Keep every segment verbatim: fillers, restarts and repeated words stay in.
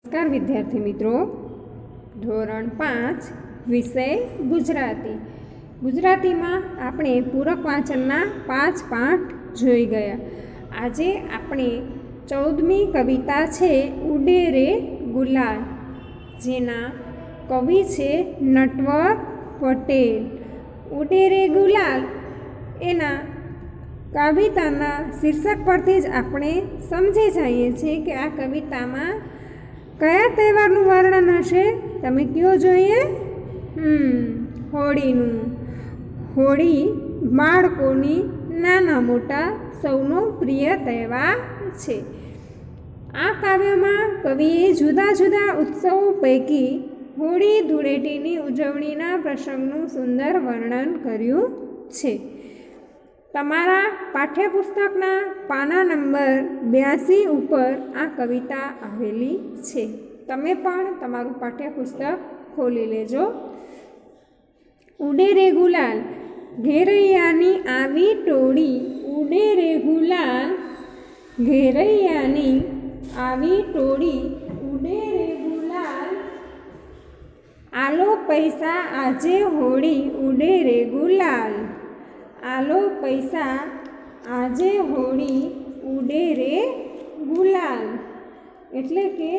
नमस्कार विद्यार्थी मित्रों, धोरण पांच विषय गुजराती। गुजराती में आपणे पूरक वाचनना पांच पाठ जोई गया। आजे आपणे चौदमी कविता छे उडे रे गुलाल, जेना कवि छे नटवर पटेल। उडे रे गुलाल एना कविताना शीर्षक परथी ज आपणे समझी जाईए छे कि आ कवितामां कया तहेवारनुं वर्णन हशे। तमे कयो जोईए? हम्म होळीनुं। होळी बाळकोनी नाना मोटा सौनो प्रिय तहेवार छे। आ काव्यमां कविए जुदा जुदा उत्सवो पैकी होळी धूळेटीनी उजवણીના प्रसंगનું सुंदर वर्णन कर्युं छे। तमारा पाठ्यपुस्तकना पाना नंबर ब्यासी उपर आ कविता आवेली छे। तमे पण तमारुं पाठ्यपुस्तक खोली लेजो। उडे रे गुलाल घेरैयानी आवी टोळी, उडे रे गुलाल घेरैयानी आवी टोळी, उडे रे गुलाल आलो पैसा आजे होळी, उडे रे गुलाल आलो पैसा आजे होळी, उडे रे गुलाल। एटले के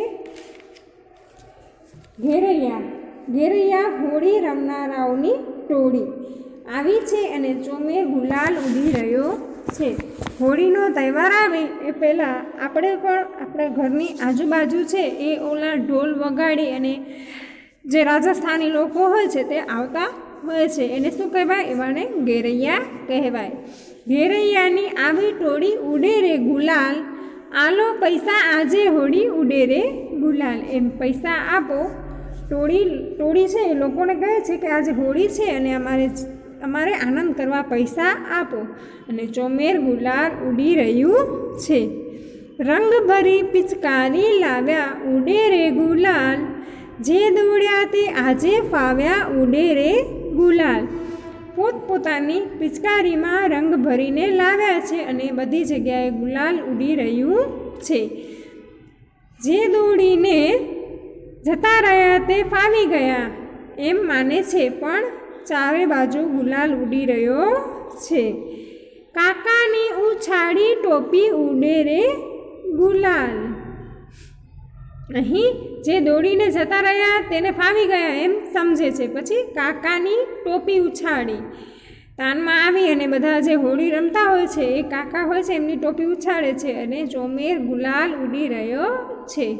घेरैया घेरैया होळी रमनाराओनी टोळी आवी छे अने चोमेर गुलाल उडी रह्यो छे। होळीनो तहेवार आवे ए पहेला आपणे पण आपणा घरनी आजुबाजु छे ए ओला ढोल वगाड़ी अने जे राजस्थानी लोको होय छे ते आवता होय छे, एने शुं कहेवाय? एवाने घेरैया कहेवाय। घेरैयानी आवी टोळी उडे रे गुलाल, आलो पैसा आजे होळी, उडे रे गुलाल। एम पैसा आपो, टोळी टोळी छे ए लोकोने कहे छे के आज होळी छे अने अमारे अमारे आनंद करवा पैसा आपो, अने चोमेर गुलाल उडी रह्युं छे। रंग भरी पिचकारी लाव्या, उडे रे गुलाल जे दौड्या ते आजे फाव्या, उडे रे गुलाल। पोतपोतानी पिचकारीमां रंग भरीने लाव्या छे अने बधी जग्याए गुलाल उडी रह्युं छे। जे दौड़ीने जता रह्या ते फावी गया एम माने छे, पण चारे बाजु गुलाल उडी रह्यो छे। काकानी उछाड़ी टोपी, उडे रे गुलाल। अहीं जे दौड़ीने जता रह्या तेने फावी गया एम समझे छे, पछी काकानी टोपी उछाड़ी। तानमा आवी अने बधा जे होळी रमता होय छे ए काका होय छे एमनी टोपी उछाड़े छे अने चोमेर गुलाल उडी रह्यो छे।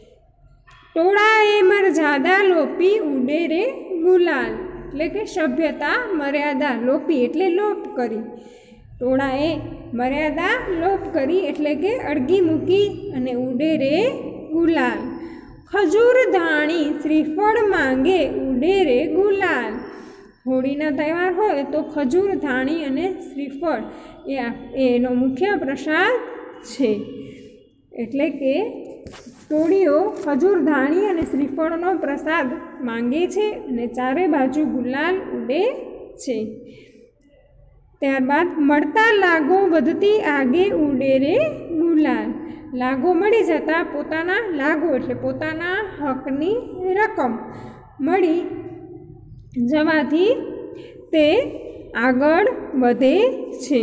टोळाए मर्यादा लोपी, उडे रे गुलाल। एटले के सभ्यता मर्यादा लोपी एटले लोप करी। टोळाए मर्यादा लोप करी एटले के अडगी मूकी अने उडे रे गुलाल। खजूर धाणी श्रीफळ मांगे, उडे रे गुलाल। होळीना तहेवार होय तो खजूर धाणी अने श्रीफळ ए एनो मुख्य प्रसाद छे। एटले के टोळीओ खजूर धाणी अने श्रीफळनो प्रसाद मांगे छे अने चारे बाजु गुलाल उडे छे। त्यारबाद मळता लागो वधती आगे, उडे रे गुलाल। लागो मळी जता पोताना लागो एटले पोताना हकनी रकम मळी जवाथी ते आगळ वधे छे।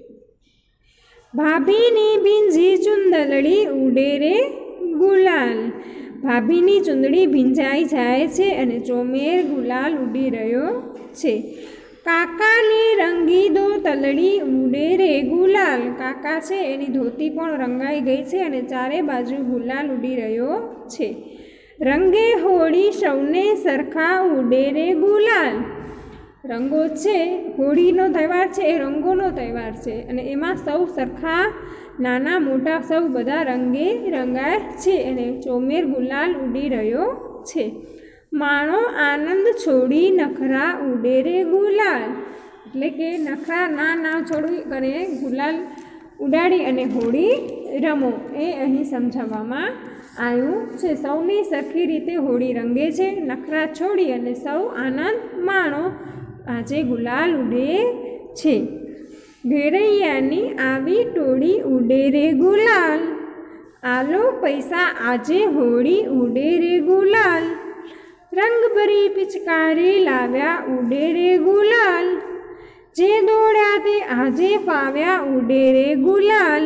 भाभीनी भींजी चुंदलड़ी, उडे रे गुलाल। भाभीनी चुंदड़ी भींजाई जाए छे अने चोमेर गुलाल उडी रह्यो छे। काकानी रंगी दो तलड़ी, उडे रे गुलाल। काका छे एनी धोती पण रंगाई गई छे अने चारे बाजु गुलाल उडी रह्यो छे। रंगे होळी सौने सरखा, उडे रे गुलाल। रंगो छे होळीनो तहेवार छे ए रंगोनो तहेवार छे अने एमां सौ सरखा नाना मोटा सौ बधा रंगे रंगाय छे अने चोमेर गुलाल उडी रह्यो छे। माणो आनंद छोड़ी नखरा, उडे रे गुलाल। एटले के नखरा ना ना छोड़ी करे गुलाल उडाड़ी अने होळी रमो ए अहीं समजाववामां आव्युं छे। सौनी सरखी रीते होळी रंगे छे, नखरा छोड़ी अने सौ आनंद माणो आजे गुलाल उडे छे। घेरैयानी आवी टोळी, उडे रे गुलाल आलो पैसा आजे होड़ी उडे रे गुलाल, रंग भरी पिचकारी लाव्या उडे रे गुलाल, जे दौड्या ते आजे पाव्या उडे रे गुलाल,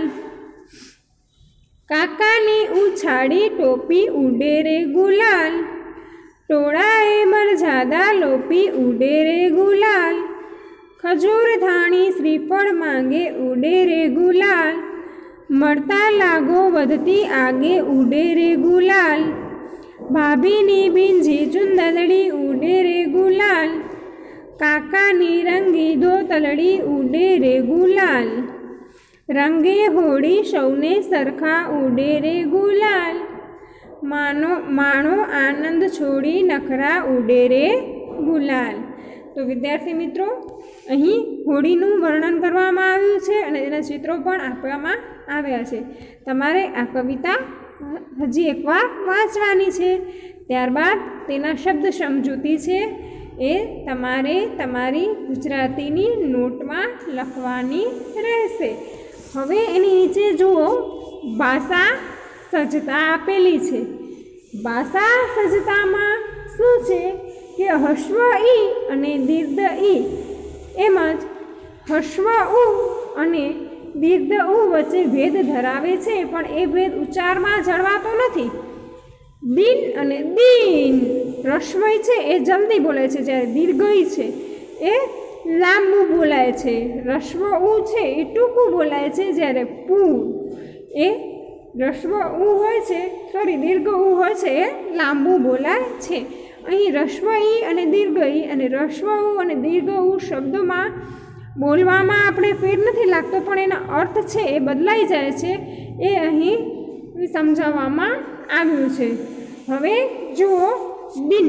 काकानी उछाड़ी टोपी उडे रे गुलाल, टोळाए मरजादा लोपी उडे रे गुलाल, खजूर धाणी श्रीफळ मांगे उडे रे गुलाल, मरता लागो वधती आगे उडे रे गुलाल, भाभीनी बींझी चुंदलड़ी उडे रे गुलाल, काकानी रंगी दो तलड़ी उडे रे गुलाल, रंगे होड़ी सौने सरखा उडे रे गुलाल, मानो माणो आनंद छोड़ी नखरा उडे रे गुलाल। तो विद्यार्थी मित्रों, અહીં હોળીનું વર્ણન કરવામાં આવ્યું છે અને એના ચિત્રો પણ આપવામાં આવ્યા છે। તમારે આ કવિતા હજી એકવાર વાંચવાની છે, ત્યારબાદ તેના શબ્દ સમજૂતી છે એ તમારે તમારી ગુજરાતીની નોટમાં લખવાની રહેશે। હવે એની નીચે જુઓ, ભાષા સજ્જતા આપેલી છે। ભાષા સજ્જતામાં શું છે કે હસ્વ ઈ અને દીર્ઘ ઈ एमज हस्व उ अने दीर्घ उ वच्चे भेद धरावे छे, पण ए भेद उच्चार में जळवातो नथी। दिन अने दीन रस्वई छे ए जल्दी बोलाय छे, ज्यारे दीर्घई छे ए लांबू बोलाय छे। रस्व उ छे ए टूंकू बोलाय छे, ज्यारे पू ए रस्व उ होय छे सॉरी दीर्घ उ होय छे ए लांबू बोलाय छे। અહીં રસ્વ ઈ અને દીર્ઘ ઈ અને રસ્વ ઉ અને દીર્ઘ ઉ શબ્દોમાં બોલવામાં આપણે ફેર નથી લાગતો, પણ એનો અર્થ છે એ બદલાઈ જાય છે, એ અહીં સમજાવવામાં આવ્યું છે। હવે જુઓ, દિન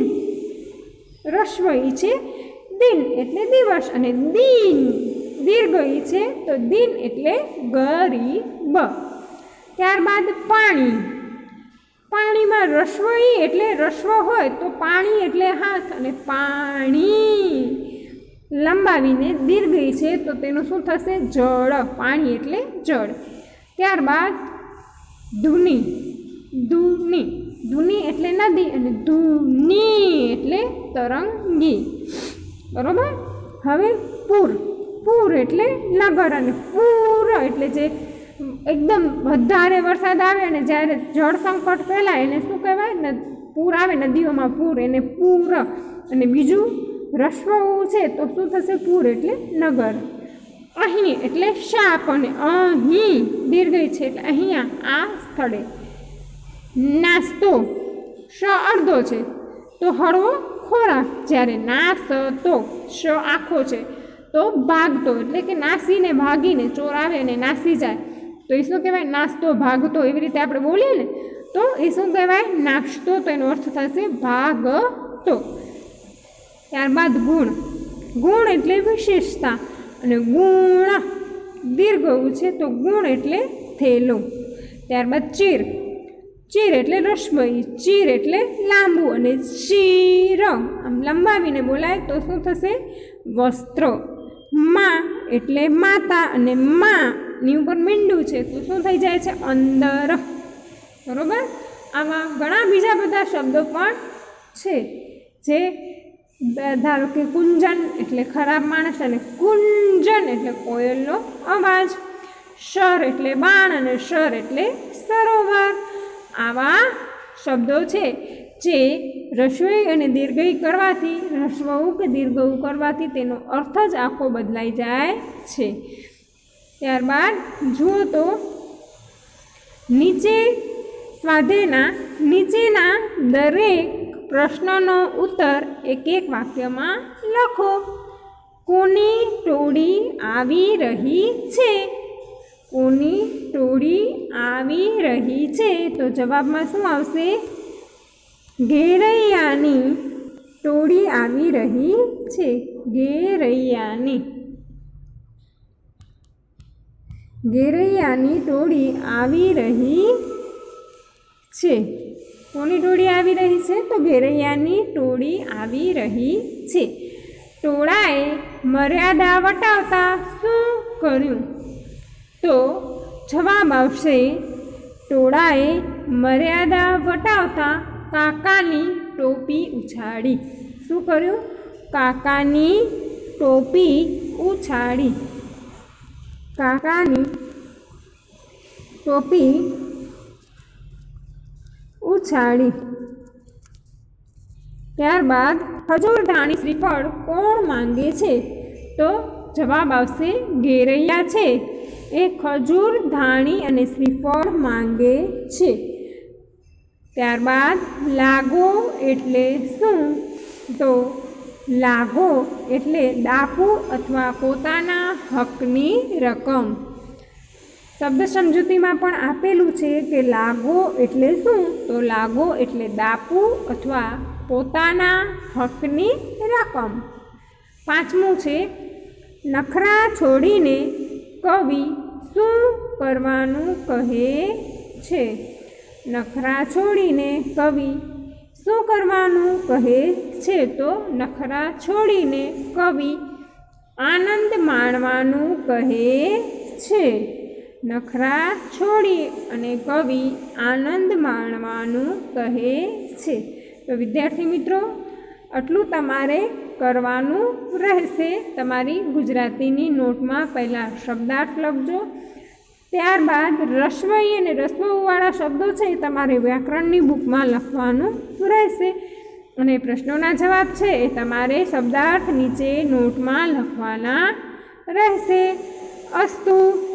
રસ્વ ઈ છે, દિન એટલે દિવસ, અને દીન દીર્ઘ ઈ છે તો દિન એટલે ગરીબ। ત્યારબાદ પાણી, પાણીમાં રસ્વ ઈ એટલે રસ્વ હોય તો પાણી એટલે હાથ, અને પાણી લંબાવીને દીર્ઘ ઈ છે તો તેનું શું થશે? જળ, પાણી એટલે જળ। ત્યારબાદ ધૂની, ધૂની ધૂની એટલે નદી, અને ધૂની એટલે તરંગી, બરોબર। હવે પૂર, પૂર એટલે નગર, અને પૂર એટલે જે एकदम વધારે વરસાદ આવે અને જ્યારે જળ સંકટ ફેલાય એને શું કહેવાય? પૂર આવે નદીઓમાં પૂર, એને પૂર। અને બીજું રસ્વ છે તો શું થશે? પૂર એટલે નગર। અહીં એટલે શાપ, અને અહીં દીર્ઘ છે એટલે અહીંયા આ સ્થળે। નાસ્તો, શ અડધો છે તો હળવો ખોરાક, જ્યારે નાસ્તો શ આખો છે તો ભાગતો, એટલે કે નાસીને ભાગીને ચોર આવે અને નાસી જાય તો એ શું કહેવાય? નાસ્તો ભાગતો। એવી રીતે આપણે બોલીએ ને તો એ શું કહેવાય? નાસ્તો, તો એનો અર્થ થશે ભાગતો। ત્યારબાદ ગુણ, ગુણ એટલે વિશેષતા, અને ગુણ દીર્ઘ છે તો ગુણ એટલે થેલો। ત્યારબાદ ચીર, ચીર એટલે રસ્મઈ, ચીર એટલે લાંબુ, અને ચીર આમ લંબાવીને બોલાય તો શું થશે? વસ્ત્ર। માં એટલે માતા, અને માં ની ઉપર મીંડું છે તો શું થઈ જાય છે? અંદર, બરોબર। આવા ઘણા બીજા બધા શબ્દો પણ છે, જે ધારો કે કુંજન એટલે ખરાબ માણસ, અને કુંજન એટલે કોયલનો અવાજ, શર એટલે બાણ, અને શર એટલે સરોવર। આવા શબ્દો છે જે રસ્વઈ અને દીર્ઘઈ કરવાથી, રસ્વઉ કે દીર્ઘઉ કરવાથી તેનો અર્થ જ આખો બદલાઈ જાય છે। ત્યારબાદ જુઓ તો નીચે સ્વાધ્યાયના નીચેના દરેક પ્રશ્નનો ઉત્તર એક એક વાક્યમાં લખો। કોની ટોળી આવી રહી છે? કોની ટોળી આવી રહી છે તો જવાબમાં શું આવશે? ઘેરૈયાની ટોળી આવી રહી છે। ઘેરૈયાની ઘેરૈયાની ટોળી આવી રહી છે। કોની ટોળી આવી રહી છે? તો ઘેરૈયાની ટોળી આવી રહી છે। ટોળાએ મર્યાદા વટાવતા શું કર્યું? તો જવાબ આવશે ટોળાએ મર્યાદા વટાવતા કાકાની ટોપી ઉછાળી. શું કર્યું? કાકાની ટોપી ઉછાળી. કાકાની ટોપી ઉછાળી. ત્યારબાદ ખજૂર ધાણી શ્રીફળ કોણ માંગે છે? તો જવાબ આવશે ઘેરૈયા છે એ ખજૂર ધાણી અને શ્રીફળ માંગે છે. ત્યારબાદ લાગો એટલે શું? તો લાગો એટલે દાપુ અથવા પોતાના હકની રકમ. શબ્દ સમજૂતીમાં પણ આપેલું છે કે લાગો એટલે શું? તો લાગો એટલે દાપુ અથવા પોતાના હકની રકમ. પાંચમું છે નખરા છોડીને કવિ શું કરવાનું કહે છે? નખરા છોડીને કવિ શું કરવાનું કહે છે? તો નખરા છોડીને કવિ આનંદ માણવાનું કહે છે. નખરા છોડી અને કવિ આનંદ માણવાનું કહે છે. તો વિદ્યાર્થી મિત્રો, આટલું તમારે કરવાનું રહેશે. તમારી ગુજરાતીની નોટમાં પહેલાં શબ્દાર્થ લખજો, ત્યારબાદ રસ્વઈ અને રસ્વવાળા શબ્દો છે એ તમારે વ્યાકરણની બુકમાં લખવાનું રહેશે અને પ્રશ્નોના જવાબ છે એ તમારે શબ્દાર્થ નીચે નોટમાં લખવાના રહેશે. અસ્તુ.